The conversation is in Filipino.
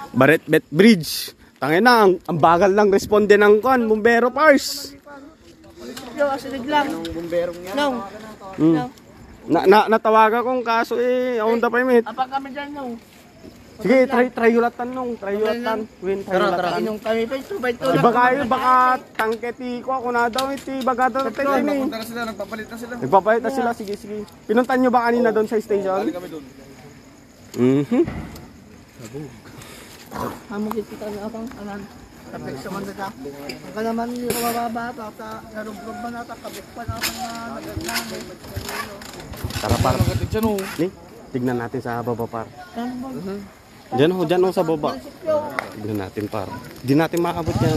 Baretbet Bridge. Tangin na, ang bagal lang responde ng kon, bumbero pars. Yo, asinig lang. No. Natawagan kong kaso on the permit. Apa kami dyan, no? Sige, tryulatan nung, tryulatan. Win, tryulatan. Inong kami pa ito, ba ito? Iba kayo, baka tangketi ko ako na daw, iti baga daw tayo ini. Nagpunta na sila, nagpapalit na sila. Nagpapalit na sila, sige. Pinuntan nyo ba kanina doon sa station? Balik kami doon. Hamog kita na akong anan. Kapit sa mandata. Ang kalaman niyo mababata sa narubrog ba nata kabit pa na akong nagagnan. Tara par. Magating siya no. Ni, tignan natin sa baba par. Ano ba? Diyan ho sa baba. Tignan natin par. Di natin maabot yan.